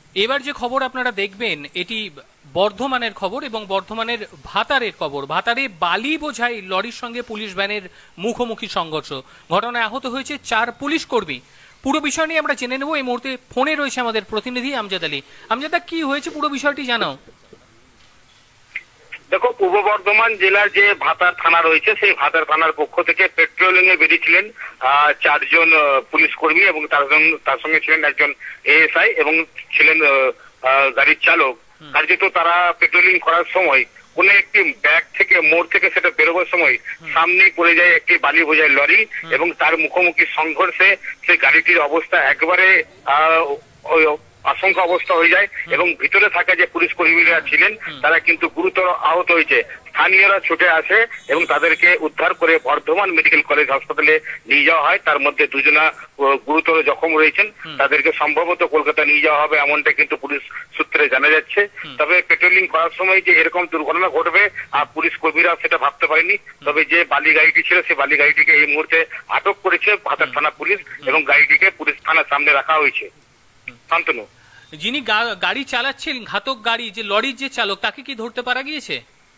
এবার যে খবর আপনারা দেখবেন এটি বর্ধমানের খবর এবং বর্ধমানের ভাতারের খবর। ভাতারে বালি বোঝাই লরির সঙ্গে পুলিশ ভ্যানের মুখোমুখি সংঘর্ষ, ঘটনায় আহত হয়েছে 4 পুলিশ কর্মী। পুরো বিষয় নিয়ে আমরা জেনে নেব। এই মুহূর্তে ফোনে রয়েছে আমাদের প্রতিনিধি আমজাদ আলী। আমজাদা, কি হয়েছে পুরো বিষয়টি জানাও। দেখো, পূর্ব বর্ধমান জেলার যে ভাতার থানা রয়েছে সেই ভাতার থানার পক্ষ থেকে পেট্রোলিং এ বেরিয়েছিলেন 4 জন পুলিশ কর্মী এবং তার সঙ্গে ছিলেন একজন এএসআই এবং ছিলেন গাড়ির চালক। কার্যত তারা পেট্রোলিং করার সময় কোন একটি ব্যাগ থেকে মোড় থেকে সেটা বেরোবার সময় সামনেই পড়ে যায় একটি বালি বোঝাই লরি এবং তার মুখোমুখি সংঘর্ষে সেই গাড়িটির অবস্থা একবারে আশঙ্কা অবস্থা হয়ে যায় এবং ভিতরে থাকা যে পুলিশ কর্মীরা ছিলেন তারা কিন্তু গুরুতর আহত হয়েছে। স্থানীয়রা ছুটে আসে এবং তাদেরকে উদ্ধার করে বর্ধমান মেডিকেল কলেজ হাসপাতালে নিয়ে যাওয়া হয়। তার মধ্যে 2 জনা গুরুতর জখম রয়েছেন, তাদেরকে সম্ভবত কলকাতা নিয়ে যাওয়া হবে এমনটা কিন্তু পুলিশ সূত্রে জানা যাচ্ছে। তবে পেট্রোলিং করার সময় যে এরকম দুর্ঘটনা ঘটবে আর পুলিশ কর্মীরা সেটা ভাবতে পারেনি। তবে যে বালি গাড়িটি ছিল সেই বালি গাড়িটিকে এই মুহূর্তে আটক করেছে ভাতার থানা পুলিশ এবং গাড়িটিকে পুলিশ থানার সামনে রাখা হয়েছে। শান্তনু, যিনি গাড়ি চালাচ্ছেন, ঘাতক গাড়ি যে লরির যে চালক, তাকে কি ধরতে পারা গিয়েছে?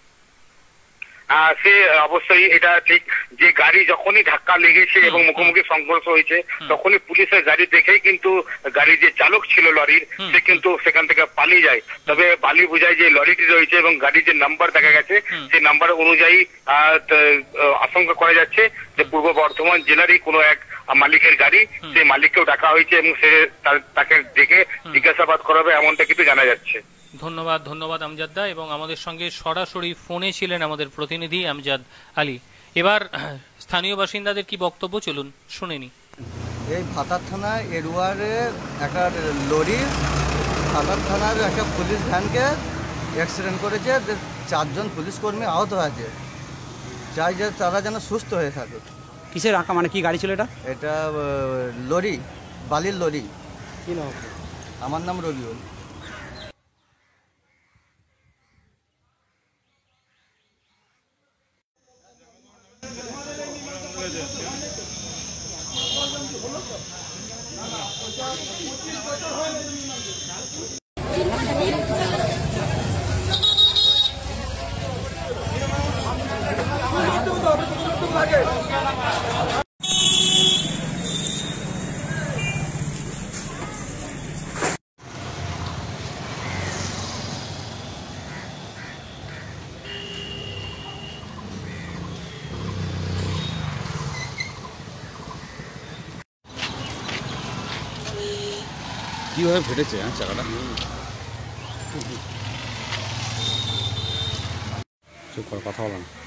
সে অবশ্যই এটা ঠিক যে গাড়ি যখনই ধাক্কা লেগেছে এবং মুখোমুখি সংঘর্ষ হয়েছে তখনই পুলিশের গাড়ি দেখেই কিন্তু গাড়ির যে চালক ছিল লরির সে কিন্তু সেখান থেকে পালিয়ে যায়। তবে বালি বোঝাই যে লরিটি রয়েছে এবং গাড়ির যে নাম্বার দেখা গেছে সেই নাম্বার অনুযায়ী আশঙ্কা করা যাচ্ছে যে পূর্ব বর্ধমান জেলারই কোনো এক মালিকের গাড়ি। সেই মালিককেও ডাকা হয়েছে এবং সে তাকে দেখে জিজ্ঞাসাবাদ করা হবে এমনটা কিন্তু জানা যাচ্ছে। ধন্যবাদ আমজাদ দা। এবং আমাদের সঙ্গে সরাসরি ফোনে ছিলেন আমাদের প্রতিনিধি আমজাদ আলী। এবার স্থানীয় বাসিন্দাদের কি বক্তব্য চলুন শুনে নি। এই ভাতার থানা এরুয়ারে একটা লরি ভাতার থানার একটা পুলিশ ভ্যানকে অ্যাক্সিডেন্ট করেছে, 4 জন পুলিশ কর্মী আহত হয়েছে। চাই যে তারা যেন সুস্থ হয়ে থাকে। কিসের আঁকা, মানে কি গাড়ি ছিল এটা? এটা লরি, বালির লরি। কি নাম? আমার নাম রবিউল। কিভাবে ফেটেছে চাকাটা? চুপ করে কথা বলো না।